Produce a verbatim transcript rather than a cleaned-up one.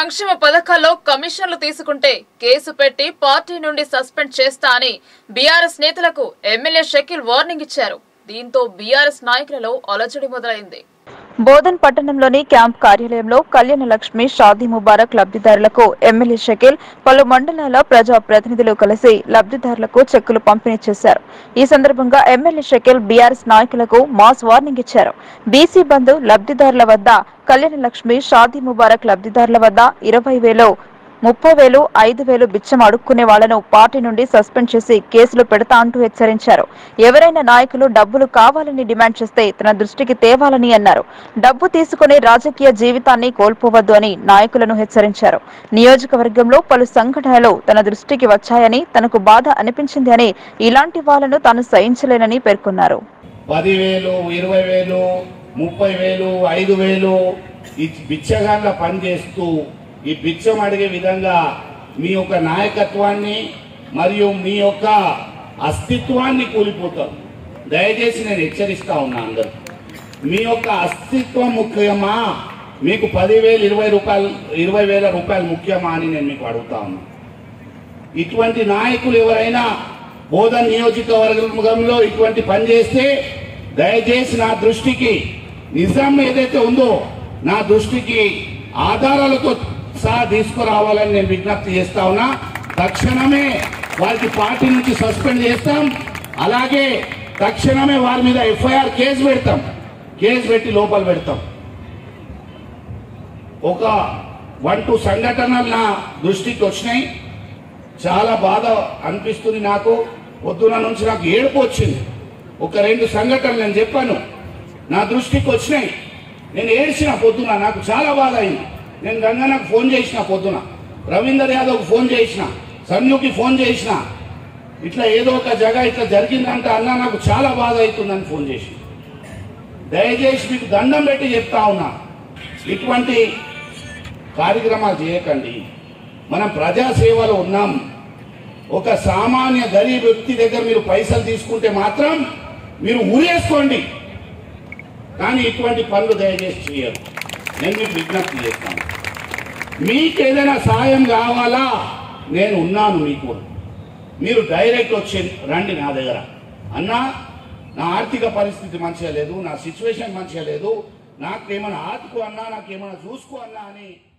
సంక్షేమ పథకాల్లో కమిషన్లు తీసుకుంటే కేసు పెట్టి పార్టీ నుండి సస్పెండ్ చేస్తా అని బీఆర్ఎస్ నేతలకు ఎమ్మెల్యే షకీల్ వార్నింగ్ ఇచ్చారు. దీంతో బీఆర్ఎస్ నాయకులలో అలజడి మొదలైంది. బోధన్ పట్టణంలోని క్యాంప్ కార్యాలయంలో కళ్యాణ లక్ష్మి షాదీ ముబారక్ లబ్ధిదారులకు ఎమ్మెల్యే షకీల్ పలు మండలాల ప్రజా ప్రతినిధులు కలిసి లబ్ధిదారులకు చెక్కులు పంపిణీ చేశారు. ఈ సందర్భంగా ఎమ్మెల్యే షకీల్ బీఆర్ఎస్ నాయకులకు మాస్ వార్నింగ్ ఇచ్చారు. బీసీ బంధు లబ్ధిదారుల వద్ద కళ్యాణ లక్ష్మి షాదీ ముబారక్ లబ్ధిదారుల వద్ద ఇరవై వేలు ముప్పై వేలు ఐదు వేలు బిచ్చం అడుక్కునే వాళ్లను పార్టీ నుండి సస్పెండ్ చేసి కేసులు పెడతా అంటూ హెచ్చరించారు. ఎవరైనా నాయకులు డబ్బులు కావాలని డిమాండ్ చేస్తే తన దృష్టికి తేవాలని అన్నారు. డబ్బు తీసుకునే రాజకీయ జీవితాన్ని కోల్పోవద్దు అని నాయకులను హెచ్చరించారు. నియోజకవర్గంలో పలు సంఘటనలు తన దృష్టికి వచ్చాయని, తనకు బాధ అనిపించింది అని, ఇలాంటి వాళ్లను తాను సహించలేనని పేర్కొన్నారు. పదివేలు ఇరవై వేలు ముప్పై వేలు ఐదు వేలు బిచ్చగాళ్ళ పనిచేస్తూ ఈ బిచ్చం అడిగే విధంగా మీ యొక్క నాయకత్వాన్ని మరియు మీ యొక్క అస్తిత్వాన్ని కూలిపోతారు. దయచేసి నేను హెచ్చరిస్తా ఉన్నా, అందరూ మీ యొక్క అస్తిత్వం ముఖ్యమా, మీకు పదివేలు ఇరవై రూపాయలు ఇరవై వేల రూపాయలు ముఖ్యమా అని నేను మీకు అడుగుతా ఉన్నా. ఇటువంటి నాయకులు ఎవరైనా బోధన్ నియోజకవర్గంలో ఇటువంటి పని చేస్తే దయచేసి నా దృష్టికి, నిజం ఏదైతే ఉందో నా దృష్టికి ఆధారాలతో సహా తీసుకురావాలని నేను విజ్ఞప్తి చేస్తా ఉన్నా. తక్షణమే వారికి పార్టీ నుంచి సస్పెండ్ చేస్తాం. అలాగే తక్షణమే వారి మీద ఎఫ్ఐఆర్ కేసు పెడతాం. కేసు పెట్టి లోపల పెడతాం. ఒక వన్ టూ సంఘటనలు నా దృష్టికి వచ్చినాయి. చాలా బాధ అనిపిస్తుంది నాకు. పొద్దున నుంచి నాకు ఏడుపు వచ్చింది. ఒక రెండు సంఘటనలు నేను చెప్పాను, నా దృష్టికి వచ్చినాయి. నేను ఏడ్చిన పొద్దున, నాకు చాలా బాధ అయింది. నేను గంగన్నకు ఫోన్ చేసిన, పొద్దున రవీందర్ యాదవ్కి ఫోన్ చేసిన, సంజుకి ఫోన్ చేసిన, ఇట్లా ఏదో ఒక జగ ఇట్లా జరిగిందంటే అన్న నాకు చాలా బాధ అవుతుందని ఫోన్ చేసి. దయచేసి మీకు దండం పెట్టి చెప్తా ఉన్నా, ఇటువంటి కార్యక్రమాలు చేయకండి. మనం ప్రజాసేవలో ఉన్నాం. ఒక సామాన్య గరీబ్ వ్యక్తి దగ్గర మీరు పైసలు తీసుకుంటే మాత్రం మీరు ఊరేసుకోండి, కానీ ఇటువంటి పనులు దయచేసి చేయరు. నేను మీకు విజ్ఞప్తి చేస్తాను. మీకు ఏదైనా సాయం కావాలా, నేను ఉన్నాను మీకు. మీరు డైరెక్ట్ వచ్చి రండి నా దగ్గర. అన్నా, నా ఆర్థిక పరిస్థితి మంచిగా లేదు, నా సిచ్యువేషన్ మంచిగా లేదు, నాకేమైనా ఆదుకో అన్నా, నాకేమైనా చూసుకో అన్నా అని